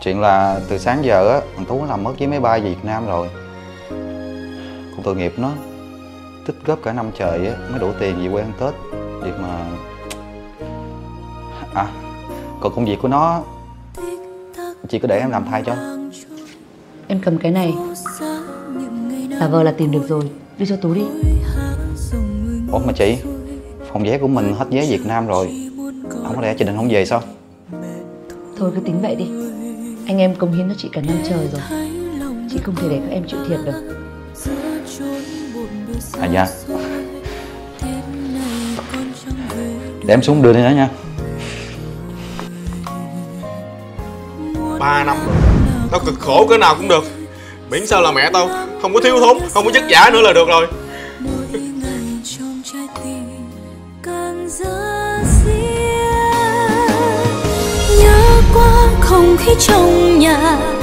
Chuyện là từ sáng giờ á, thằng Tú làm mất với máy bay về Việt Nam rồi. Cũng tội nghiệp nó, tích góp cả năm trời á mới đủ tiền về quê ăn Tết. Việc mà... À, còn công việc của nó, chị có để em làm thay cho. Em cầm cái này, giả vờ là tìm được rồi, đưa cho Tú đi. Ủa mà chị, phòng vé của mình hết vé Việt Nam rồi, không có lẽ chị định không về sao? Thôi cứ tính vậy đi. Anh em cống hiến cho chị cả năm trời rồi, chị không thể để các em chịu thiệt được. À dạ. Để em xuống đưa đi nữa nha. 3 năm rồi, tao cực khổ cỡ nào cũng được, miễn sao là mẹ tao không có thiếu thốn, không có chất giả nữa là được rồi. Nhớ quá không khí trong nhà